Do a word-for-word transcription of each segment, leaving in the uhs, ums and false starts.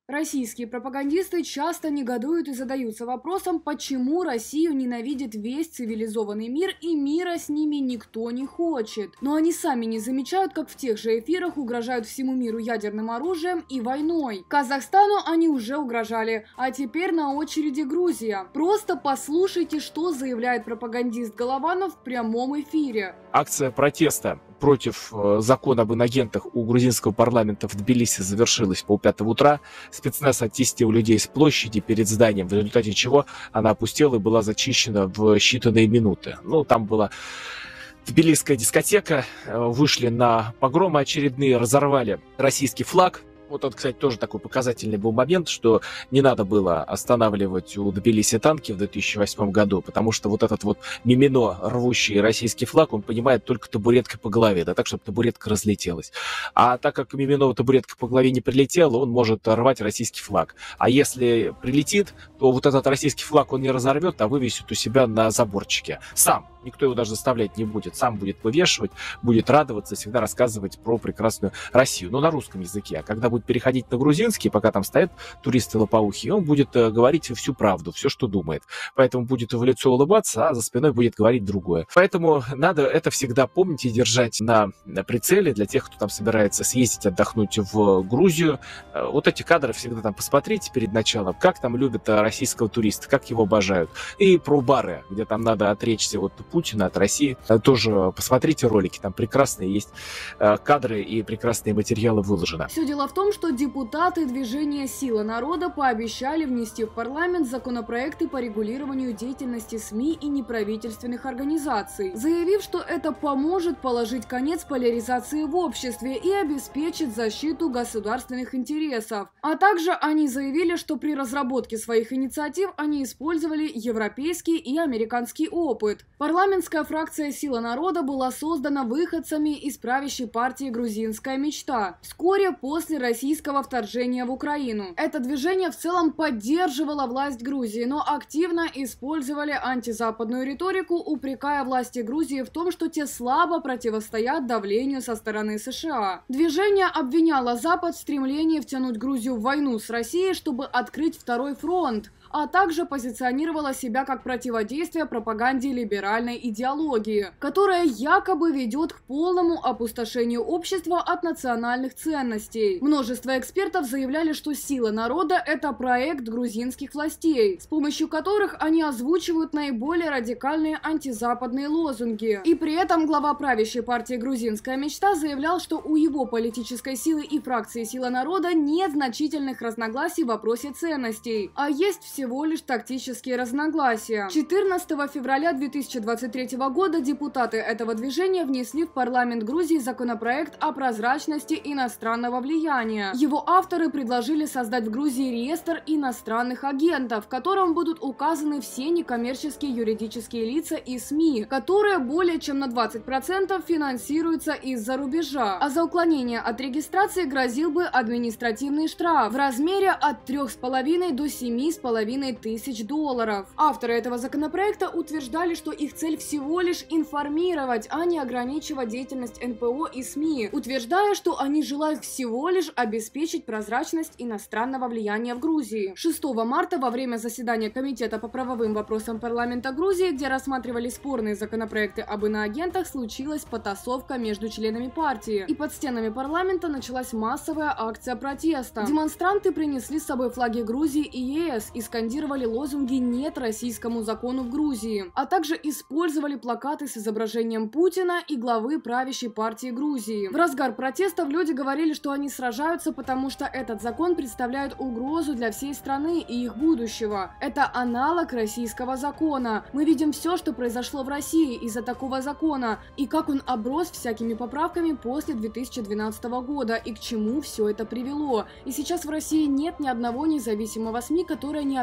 Российские пропагандисты часто негодуют и задаются вопросом, почему Россию ненавидит весь цивилизованный мир и мира с ними никто не хочет. Но они сами не замечают, как в тех же эфирах угрожают всему миру ядерным оружием и войной. Казахстану они уже угрожали, а теперь на очереди Грузия. Просто послушайте, что заявляет пропагандист Голованов в прямом эфире. Акция протеста против э, закона об инагентах у грузинского парламента в Тбилиси завершилась в полпятого утра. Спецназ оттеснил людей с площади перед зданием, в результате чего она опустела и была зачищена в считанные минуты. Ну, там была тбилисская дискотека, э, вышли на погромы очередные, разорвали российский флаг. Вот он, кстати, тоже такой показательный был момент, что не надо было останавливать у Тбилиси танки в две тысячи восьмом году, потому что вот этот вот мимино, рвущий российский флаг, он понимает только табуреткой по голове, да так, чтобы табуретка разлетелась. А так как мимино табуреткой по голове не прилетело, он может рвать российский флаг. А если прилетит, то вот этот российский флаг он не разорвет, а вывесит у себя на заборчике. Сам. Никто его даже заставлять не будет. Сам будет вывешивать, будет радоваться, всегда рассказывать про прекрасную Россию. Но на русском языке. А когда будет переходить на грузинский, пока там стоят туристы-лопоухи, он будет э, говорить всю правду, все, что думает. Поэтому будет в лицо улыбаться, а за спиной будет говорить другое. Поэтому надо это всегда помнить и держать на, на прицеле для тех, кто там собирается съездить, отдохнуть в Грузию. Э, вот эти кадры всегда там посмотрите перед началом, как там любят российского туриста, как его обожают. И про бары, где там надо отречься от Путина, от России. Тоже посмотрите ролики, там прекрасные есть кадры и прекрасные материалы выложены. Все дело в том, что депутаты движения «Сила народа» пообещали внести в парламент законопроекты по регулированию деятельности СМИ и неправительственных организаций, заявив, что это поможет положить конец поляризации в обществе и обеспечит защиту государственных интересов. А также они заявили, что при разработке своих инициатив они использовали европейский и американский опыт. Парламентская фракция «Сила народа» была создана выходцами из правящей партии «Грузинская мечта» вскоре после российского вторжения в Украину. Это движение в целом поддерживало власть Грузии, но активно использовали антизападную риторику, упрекая власти Грузии в том, что те слабо противостоят давлению со стороны США. Движение обвиняло Запад в стремлении втянуть Грузию в войну с Россией, чтобы открыть второй фронт, а также позиционировала себя как противодействие пропаганде либеральной идеологии, которая якобы ведет к полному опустошению общества от национальных ценностей. Множество экспертов заявляли, что «Сила народа» — это проект грузинских властей, с помощью которых они озвучивают наиболее радикальные антизападные лозунги. И при этом глава правящей партии «Грузинская мечта» заявлял, что у его политической силы и фракции «Сила народа» нет значительных разногласий в вопросе ценностей, а есть все всего лишь тактические разногласия. четырнадцатого февраля две тысячи двадцать третьего года депутаты этого движения внесли в парламент Грузии законопроект о прозрачности иностранного влияния. Его авторы предложили создать в Грузии реестр иностранных агентов, в котором будут указаны все некоммерческие юридические лица и СМИ, которые более чем на двадцать процентов финансируются из-за рубежа. А за уклонение от регистрации грозил бы административный штраф в размере от трёх с половиной до семи с половиной тысяч долларов. Авторы этого законопроекта утверждали, что их цель всего лишь информировать, а не ограничивать деятельность эн пэ о и СМИ, утверждая, что они желают всего лишь обеспечить прозрачность иностранного влияния в Грузии. шестого марта во время заседания Комитета по правовым вопросам парламента Грузии, где рассматривали спорные законопроекты об иноагентах, случилась потасовка между членами партии, и под стенами парламента началась массовая акция протеста. Демонстранты принесли с собой флаги Грузии и е эс и скандировали лозунги «Нет российскому закону в Грузии», а также использовали плакаты с изображением Путина и главы правящей партии Грузии. В разгар протестов люди говорили, что они сражаются, потому что этот закон представляет угрозу для всей страны и их будущего. Это аналог российского закона. Мы видим все, что произошло в России из-за такого закона, и как он оброс всякими поправками после две тысячи двенадцатого года, и к чему все это привело. И сейчас в России нет ни одного независимого СМИ, которое не объявляет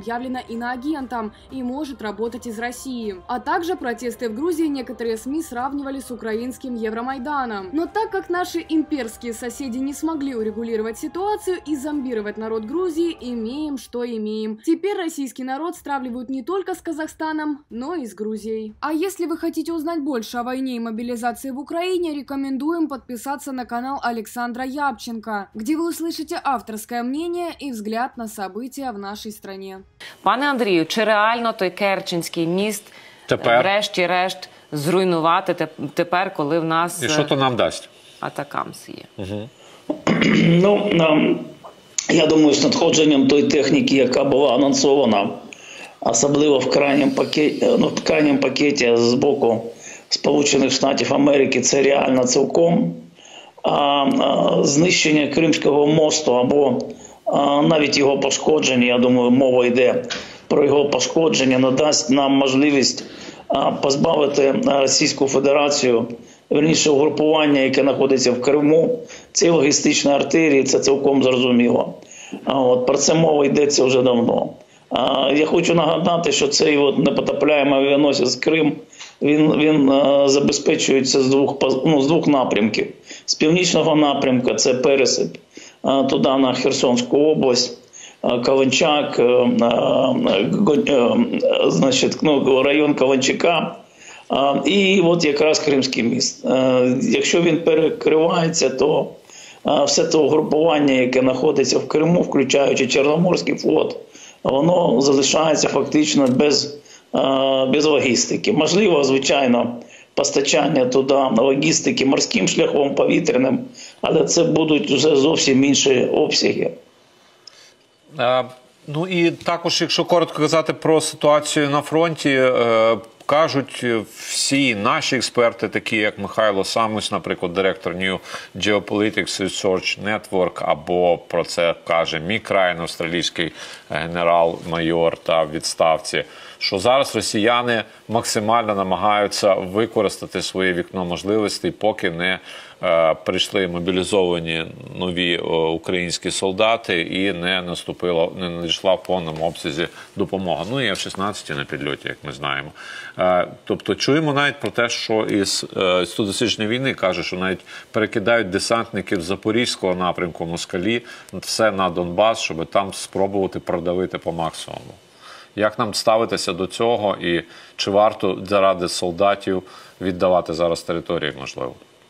объявлена иноагентом и может работать из России. А также протесты в Грузии некоторые СМИ сравнивали с украинским Евромайданом. Но так как наши имперские соседи не смогли урегулировать ситуацию и зомбировать народ Грузии, имеем, что имеем. Теперь российский народ стравливают не только с Казахстаном, но и с Грузией. А если вы хотите узнать больше о войне и мобилизации в Украине, рекомендуем подписаться на канал Александра Япченко, где вы услышите авторское мнение и взгляд на события в нашей стране. Пане Андрію, чи реально той Керченський міст врешті-решт зруйнувати тепер, коли в нас... І що то нам дасть? Атакамс є. Угу. Ну, я думаю, з надходженням тої техніки, яка була анонсована, особливо в крайньому пакеті, ну, в крайньому пакеті з боку Сполучених Штатів Америки, це реально цілком. А, а знищення Кримського мосту або а, навіть його пошкодження, я думаю, мова йде про його пошкодження, надасть нам можливість а, позбавити Російську Федерацію, верніше угрупування, яке знаходиться в Криму, цієї логістичної артерії, це цілком зрозуміло. А, от, про це мова йдеться вже давно. А, я хочу нагадати, що цей от непотопляємий авіаносець Крим, він, він а, забезпечується з двох, ну, з двох напрямків. З північного напрямку це пересип а, туди на Херсонську область, а, Каланчак, а, а, значить, ну, район Каланчака, а, і от якраз Кримський міст. А, якщо він перекривається, то а, все те угрупування, яке знаходиться в Криму, включаючи Чорноморський флот, воно залишається фактично без, без логістики. Можливо, звичайно, постачання туди логістики морським шляхом, повітряним, але це будуть вже зовсім інші обсяги. А, ну і також, якщо коротко казати про ситуацію на фронті, е, кажуть всі наші експерти, такі як Михайло Самусь, наприклад, директор New Geopolitics Research Network, або про це каже Мік Райан, австралійський генерал-майор та відставці, що зараз росіяни максимально намагаються використати своє вікно можливостей, поки не е, прийшли мобілізовані нові о, українські солдати і не наступила, не надійшла в повному обсязі допомога. Ну і еф шістнадцять на підльоті, як ми знаємо. Е, тобто чуємо навіть про те, що із е, стодесятирічної війни каже, що навіть перекидають десантників з Запорізького напрямку москалі все на Донбас, щоб там спробувати продавити по максимуму. Як нам ставитися до цього і чи варто заради солдатів віддавати зараз території, можливо?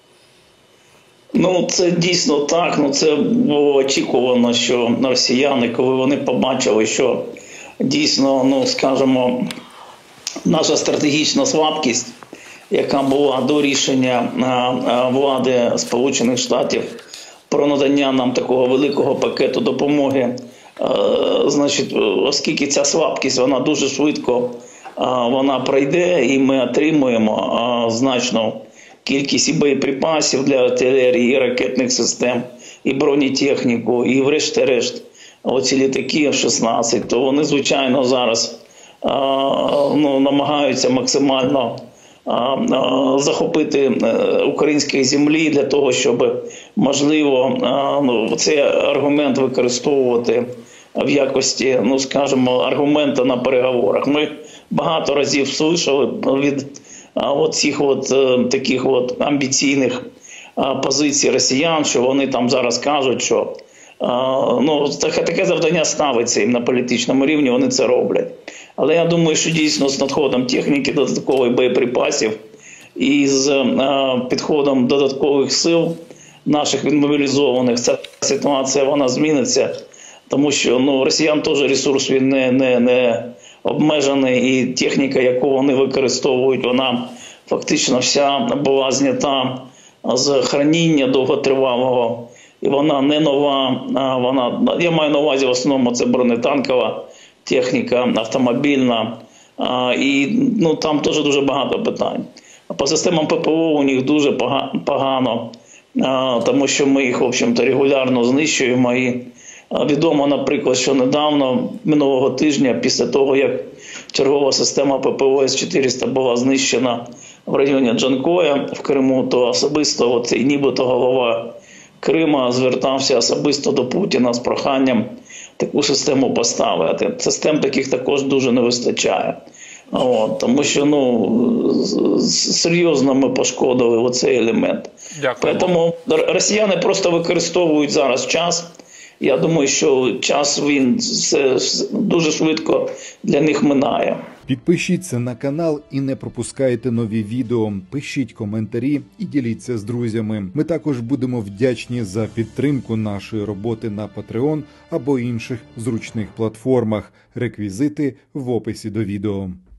Ну, це дійсно так. Ну, це було очікувано, що росіяни, коли вони побачили, що дійсно, ну, скажімо, наша стратегічна слабкість, яка була до рішення влади Сполучених Штатів про надання нам такого великого пакету допомоги, значить, оскільки ця слабкість, вона дуже швидко вона пройде, і ми отримуємо значну кількість і боєприпасів для артилерії, і ракетних систем, і бронетехніку, і врешті-решт оці літаки еф шістнадцять, то вони, звичайно, зараз ну, намагаються максимально захопити української землі для того, щоб, можливо, ну, цей аргумент використовувати в якості, ну, скажімо, аргумента на переговорах. Ми багато разів слышали від от цих от таких от амбіційних позицій росіян, що вони там зараз кажуть, що ну, таке завдання ставиться їм на політичному рівні, вони це роблять. Але я думаю, що дійсно з надходом техніки, додаткових боєприпасів і з підходом додаткових сил наших відмобілізованих, ця ситуація, вона зміниться. Тому що, ну, росіян теж ресурс він не, не, не обмежений, і техніка, яку вони використовують, вона фактично вся була знята з храніння довготривалого. І вона не нова, вона, я маю на увазі в основному це бронетанкова техніка, автомобільна, і ну, там теж дуже багато питань. По системам ППО у них дуже погано, тому що ми їх, в общем-то, регулярно знищуємо. І відомо, наприклад, що недавно, минулого тижня, після того, як чергова система ППО С чотириста була знищена в районі Джанкоя в Криму, то особисто оцей нібито голова Крима звертався особисто до Путіна з проханням таку систему поставити. Систем таких також дуже не вистачає. От, тому що ну, серйозно ми пошкодили оцей елемент. Дякую. Тому росіяни просто використовують зараз час. Я думаю, що час він все, дуже швидко для них минає. Підпишіться на канал і не пропускайте нові відео. Пишіть коментарі і діліться з друзями. Ми також будемо вдячні за підтримку нашої роботи на Patreon або інших зручних платформах. Реквізити в описі до відео.